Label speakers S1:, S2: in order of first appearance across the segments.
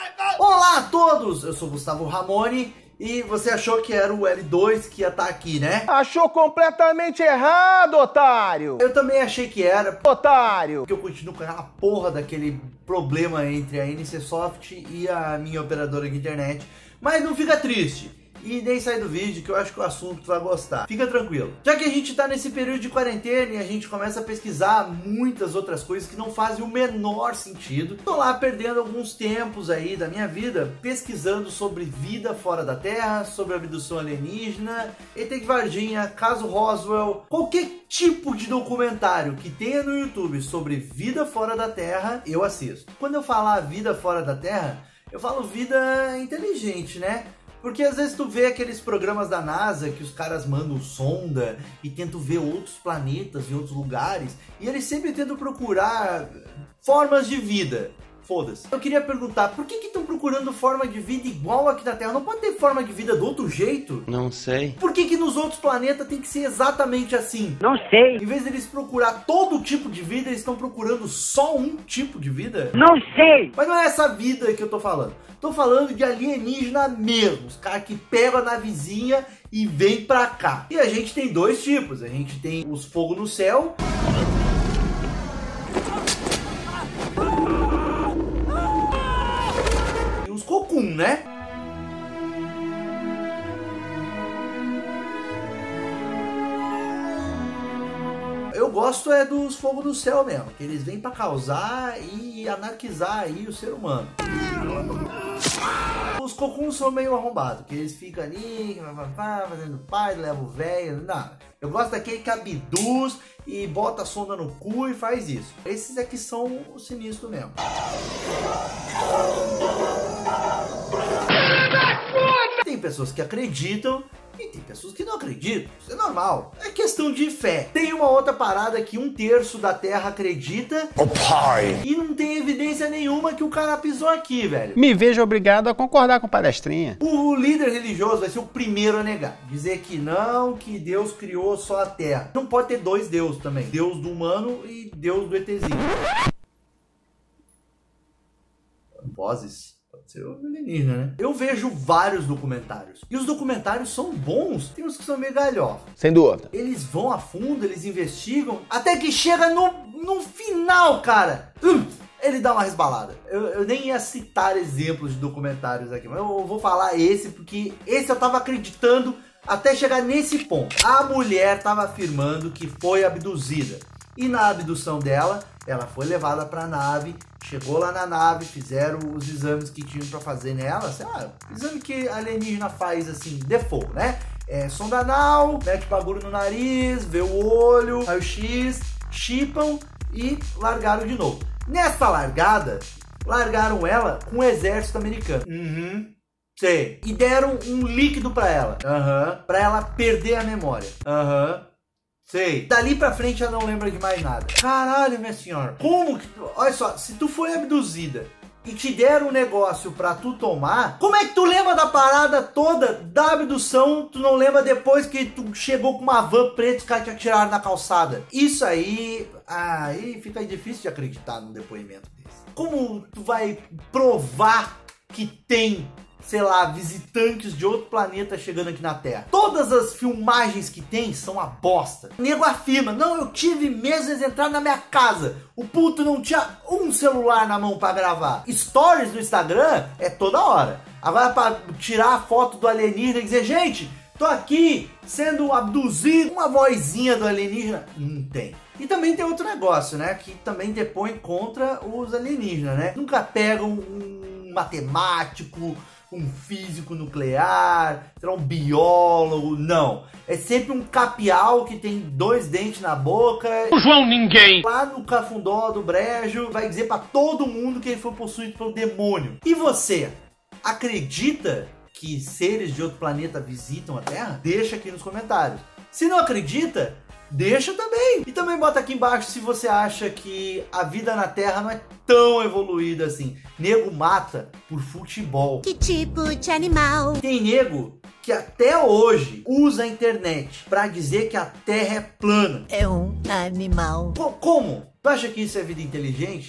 S1: Olá a todos, eu sou Gustavo Ramoni e você achou que era o L2 que ia estar aqui, né?
S2: Achou completamente errado, otário!
S1: Eu também achei que era,
S2: Otário!
S1: porque eu continuo com aquela porra daquele problema entre a NCSoft e a minha operadora de internet. Mas não fica triste e nem sai do vídeo, que eu acho que o assunto tu vai gostar. Fica tranquilo. Já que a gente tá nesse período de quarentena e a gente começa a pesquisar muitas outras coisas que não fazem o menor sentido, tô lá perdendo alguns tempos aí da minha vida pesquisando sobre vida fora da Terra, sobre abdução alienígena, ET de Varginha, caso Roswell, qualquer tipo de documentário que tenha no YouTube sobre vida fora da Terra, eu assisto. Quando eu falar vida fora da Terra, eu falo vida inteligente, né? Porque às vezes tu vê aqueles programas da NASA que os caras mandam sonda e tentam ver outros planetas e outros lugares, e eles sempre tentam procurar formas de vida. Foda-se. Eu queria perguntar, por que estão procurando forma de vida igual aqui na Terra? Não pode ter forma de vida do outro jeito?
S3: Não sei.
S1: Por que nos outros planetas tem que ser exatamente assim?
S4: Não sei.
S1: Em vez deles procurar todo tipo de vida, eles estão procurando só um tipo de vida?
S4: Não sei.
S1: Mas não é essa vida que eu tô falando. Tô falando de alienígena mesmo. Os caras que pegam a navezinha e vêm pra cá. E a gente tem dois tipos. A gente tem os fogo no céu. E os cocum, né? Eu gosto é dos fogo no céu mesmo, que eles vêm pra causar e anarquizar aí o ser humano. Os cocuns são meio arrombados, que eles ficam ali, fazendo pai, leva o velho, nada. Eu gosto daquele que abduz e bota a sonda no cu e faz isso. Esses aqui são os sinistros mesmo. Tem pessoas que acreditam e tem pessoas que não acreditam. Isso é normal. É questão de fé. Tem uma outra parada que 1/3 da Terra acredita.
S2: Oh, pai!
S1: E não tem evidência nenhuma que o cara pisou aqui, velho.
S3: Me vejo obrigado a concordar com palestrinha.
S1: O líder religioso vai ser o primeiro a negar. Dizer que não, que Deus criou só a Terra. Não pode ter dois deuses também. Deus do humano e Deus do ETzinho. Vozes. Pode ser o alienígena, né? Eu vejo vários documentários. E os documentários são bons. Tem uns que são meio galhofas.
S2: Sem dúvida.
S1: Eles vão a fundo, eles investigam. Até que chega no final, cara. Ele dá uma resbalada. Eu nem ia citar exemplos de documentários aqui. Mas eu vou falar esse, porque esse eu tava acreditando até chegar nesse ponto. A mulher tava afirmando que foi abduzida. E na abdução dela, ela foi levada para a nave, chegou lá na nave, fizeram os exames que tinham para fazer nela, sei lá, exame que a alienígena faz assim, default, né? Sonda anal, mete bagulho no nariz, vê o olho, raio-x, chipam e largaram de novo. Nessa largada, largaram ela com o exército americano. Sei. E deram um líquido para ela. Para ela perder a memória. Sei. Dali pra frente ela não lembra de mais nada. Caralho, minha senhora. Como que... Olha só, se tu foi abduzida e te deram um negócio pra tu tomar, como é que tu lembra da parada toda da abdução? Tu não lembra depois que tu chegou com uma van preta e os caras te atiraram na calçada? Isso aí... Aí fica difícil de acreditar num depoimento desse. Como tu vai provar que tem... sei lá, visitantes de outro planeta chegando aqui na Terra? Todas as filmagens que tem são uma bosta. O nego afirma, não, eu tive mesmo eles entraram na minha casa. O puto não tinha um celular na mão pra gravar. Stories no Instagram é toda hora. Agora pra tirar a foto do alienígena e dizer, gente, tô aqui sendo abduzido, uma vozinha do alienígena, não tem. E também tem outro negócio, né, que também depõe contra os alienígenas, né? Nunca pegam um matemático, um físico nuclear, será um biólogo, não. É sempre um capial que tem 2 dentes na boca.
S3: O João Ninguém.
S1: Lá no cafundó do brejo, vai dizer pra todo mundo que ele foi possuído pelo demônio. E você, acredita que seres de outro planeta visitam a Terra? Deixa aqui nos comentários. Se não acredita, deixa também. E também bota aqui embaixo se você acha que a vida na Terra não é tão evoluída assim. Nego mata por futebol.
S5: Que tipo de animal?
S1: Tem nego que até hoje usa a internet pra dizer que a Terra é plana.
S5: É um animal.
S1: Como? Tu acha que isso é vida inteligente?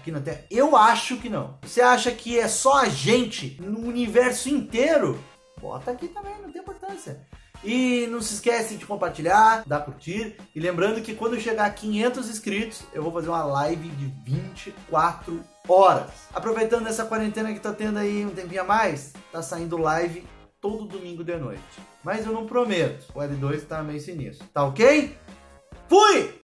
S1: aqui na Terra? Eu acho que não. Você acha que é só a gente no universo inteiro? Bota aqui também, não tem importância. E não se esquece de compartilhar, dar curtir. E lembrando que quando chegar a 500 inscritos, eu vou fazer uma live de 24 horas. Aproveitando essa quarentena que tá tendo aí um tempinho a mais, tá saindo live todo domingo de noite. Mas eu não prometo. O L2 tá meio sinistro. Tá ok? Fui!